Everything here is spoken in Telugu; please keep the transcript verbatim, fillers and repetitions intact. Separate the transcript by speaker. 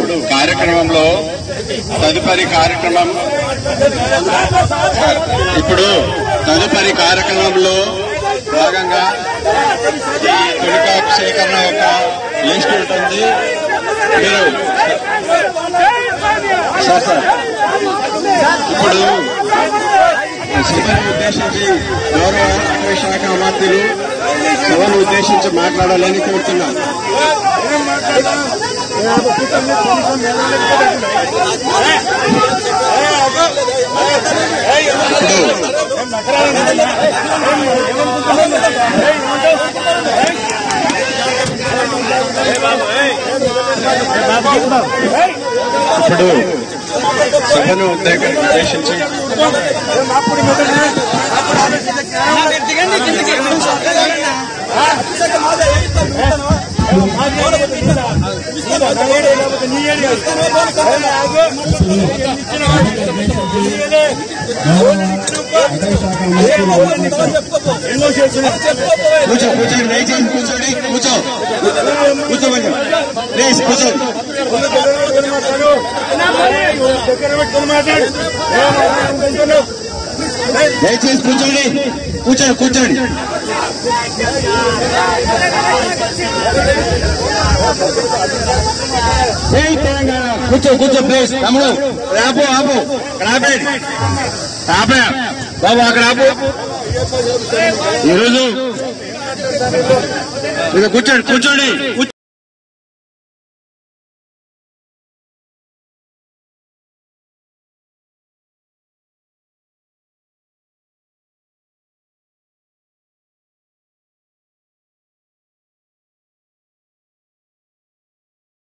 Speaker 1: కార్యక్రమంలో తదుపరి కార్యక్రమం ఇప్పుడు తదుపరి కార్యక్రమంలో భాగంగా ఈ తులికాకు సేకరణ యొక్క లిస్ట్ ఉంటుంది. మీరు సార్ సార్ ఇప్పుడు సభను ఉద్దేశించి గౌరవ అటవీ శాఖ మంత్రులు సభను ఉద్దేశించి మాట్లాడాలని కోరుతున్నారు. ఇప్పుడు సభను ఉద్దేశించి కూర్చో కూర్చోండి దయచేసి కూర్చోండి కూర్చో కూర్చోండి ప్లీజ్ కూర్చోండి దయచేసి కూర్చోండి కూర్చోండి కూర్చోండి జై తెలంగాణ. కూర్చో కూర్చో ప్లీజ్ తమ్ముడు ఆపు ఆపు అక్కడ ఆపేయండి ఆపే బాబు అక్కడ ఆపు. ఈరోజు కూర్చోండి కూర్చోండి కూర్చోండి